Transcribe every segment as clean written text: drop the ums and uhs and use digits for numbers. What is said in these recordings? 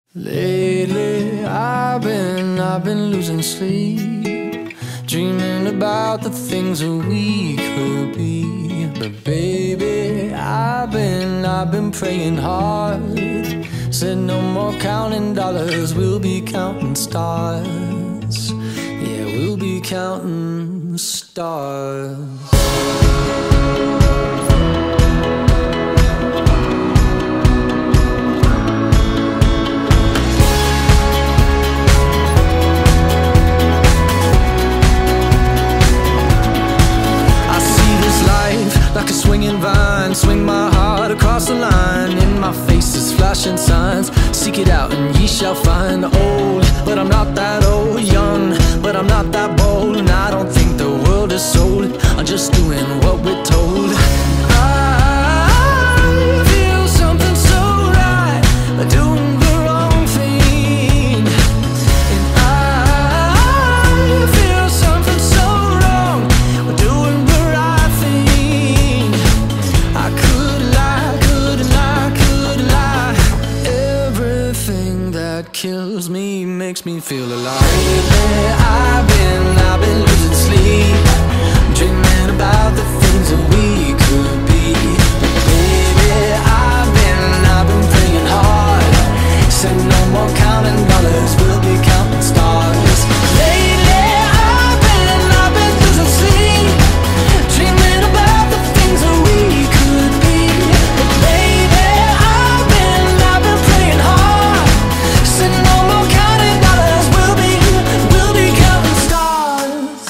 Lately I've been losing sleep, dreaming about the things that we could be. But baby, I've been praying hard. Said no more counting dollars, we'll be counting stars. Yeah, we'll be counting stars. Like a swinging vine, swing my heart across the line. In my face is flashing signs, seek it out and ye shall find. Old, but I'm not that old. Young, but I'm not that bold. And I don't think the world is sold, I'm just doing what we're told. I feel something so right, doing the wrong thing. And I feel something so wrong, doing the right thing. I could lie. Everything that kills me makes me feel alive. Lately I've been losing sleep, dreaming about the things that we could be. Baby, I've been praying hard. Said no more counting dollars, we'll be counting stars. Lately I've been losing sleep, dreaming about the things that we could be. But baby, I've been praying hard. Said no more counting dollars, we'll be counting stars.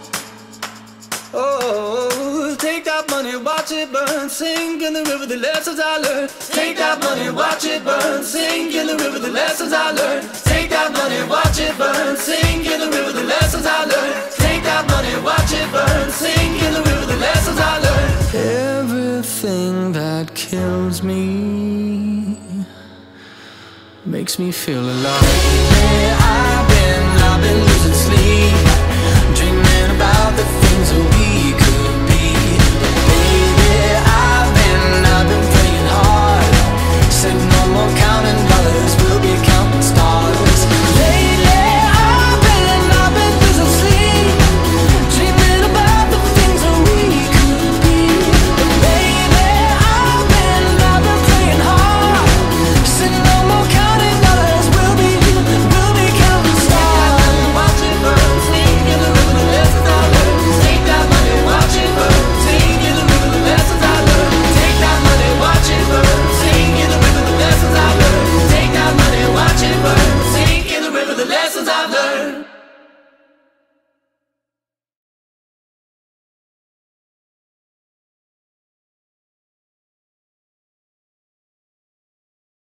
Oh, take that money, watch it burn, sink in the river, the lessons I learned. Take that money, watch it burn, sink in the river, the lessons I learned. Take that money, watch it burn, sink in the river, the lessons I learned. Take that money, watch it burn, sink in the river, the lessons I learned. Everything that kills me makes me feel alive.